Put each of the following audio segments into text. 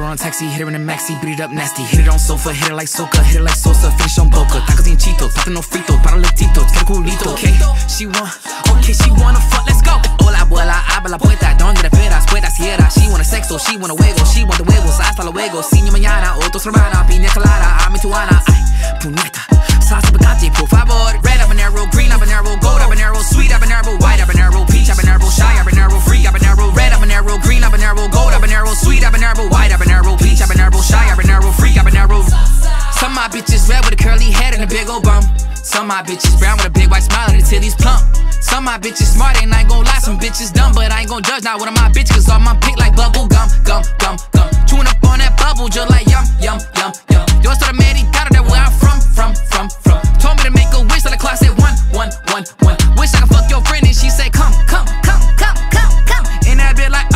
on a taxi, hit her in a maxi, beat it up nasty. Hit it on sofa, hit it like Soca, hit it like Sosa, finish on Boca. Tacos and Cheetos, no fritos, para letitos, quiero culito. Okay, she wanna fuck, let's go. Hola abuela, abre la puerta, donde te esperas, puerta cierra. She wanna sexo, she wanna huevo, she want the huevos, hasta luego. Ciño mañana, otros hermana, piña colada, a mi tuana. Ay, puñeta, salsa picante, por favor. Red habanero, green habanero, gold habanero, sweet habanero, white habanero, peach habanero, shy habanero, free habanero, red habanero, green habanero, gold habanero, sweet habanero, white habanero, peach habanero, shy habanero, free habanero. Some of my bitches red with a curly head and a big old bum. Some of my bitches brown with a big white smile and the titties plump. Some of my bitches smart and I ain't gon' lie, some bitches dumb, but I ain't gon' judge not one of my bitches, cause all my pick like bubble gum, gum, gum, gum. Chewing up on that bubble just like yum, yum, yum, yum. Yo estoy americano, that where I'm from. Told me to make a wish that the clock said 1, 1, 1, 1. Wish I could fuck your friend and she said come. And that bitch like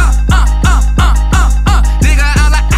Nigga I'm like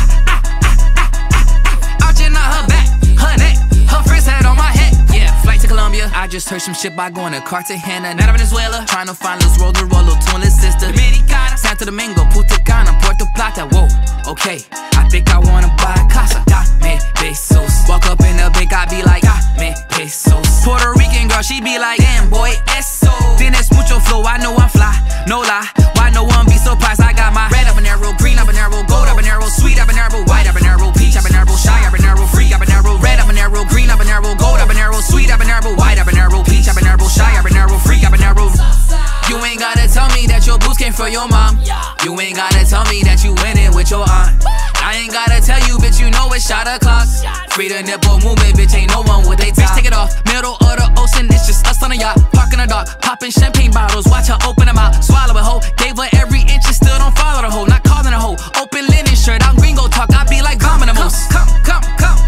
out you not her back, her neck, her friend's head on my head. Yeah, flight to Colombia. I just heard some shit by going to Cartagena, not Venezuela. Trying to find Luz Rollo, twinless sister Dominicana, Santo Domingo, Punta Cana, Puerto Plata. Whoa, okay, I think I wanna buy a casa. Dame pesos. Walk up in the bank, I be like dame pesos. Puerto Rican girl, she be like damn boy, eso. Tienes mucho flow, I know I'm fly, no lie. Why no one be surprised? I got my red habanero, green habanero, gold habanero, sweet habanero, white habanero, peach habanero, shy habanero, free habanero, red habanero, green habanero, gold habanero, sweet habanero, white habanero, peach habanero, shy habanero, free habanero. You ain't gotta tell me that your boots came from your mom. You ain't gotta tell me that you went in with your aunt. I ain't gotta tell you, bitch, you know it's shot o'clock. Free the nipple movement, bitch, ain't no one with they top. Bitch, take it off, middle of the ocean, it's just us on a yacht. Parking the dark, popping champagne bottles, watch her open them out, swallow a hoe. Gave her every inch and still don't follow the hoe, not calling a hoe. Open linen shirt, I'm gringo talk, I be like vomiting most. Come.